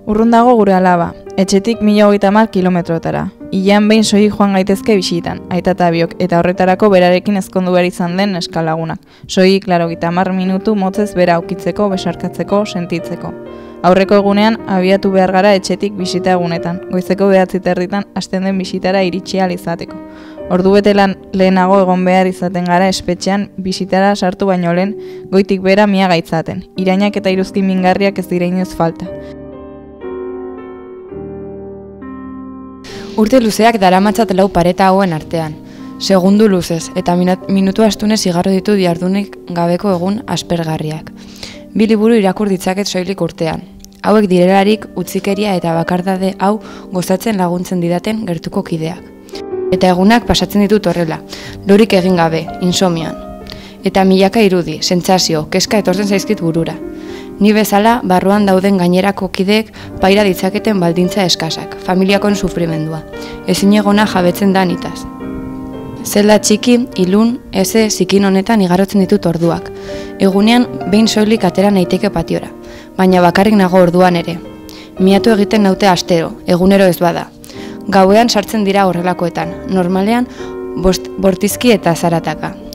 Urrun dago gure alaba, etxetik 1030 kilometrotara. Hilean behin soilik joan gaitezke bisitan, aita eta biok, eta horretarako berarekin ezkondu behar izan den eskalagunak. Soilik 80 minutu motzez bera aukitzeko, besarkatzeko, sentitzeko. Aurreko egunean abiatu behar gara etxetik bisita egunetan, goizeko 9:30 hasten den bisitara iritsi ahal izateko. Ordubete lehenago egon behar izaten gara espetxean bisitara sartu baino lehen, goitik bera mia gaitzaten. Irainak eta iruzkin mingarriak ez dira inoiz falta. Urte luzeak daramatzat lau pareta hauen artean. Segundu luzez eta minutu astunez igarro ditu diardunik gabeko egun aspergarriak. 2 liburu irakur ditzaket soilik urtean. Hauek direlarik utzikeria eta bakardade hau gozatzen laguntzen didaten gertuko kideak. Eta egunak pasatzen ditut horrela, lorik egin gabe, insomioan. Eta milaka irudi, sentsazio, kezka etortzen zaizkit burura. Ni bezala, barruan dauden gainerako kideek paira ditzaketen baldintza eskasak, familiakoen sufrimendua. Ezinegona jabetzen da nitaz. Zelda txiki, ilun, eze, zikin honetan igarotzen ditut orduak. Egunean, behin soilik atera naiteke patiora, baina bakarrik nago orduan ere. Miatu egiten naute astero, egunero ez bada. Gauean sartzen dira horrelakoetan, normalean bortizki eta zarataka.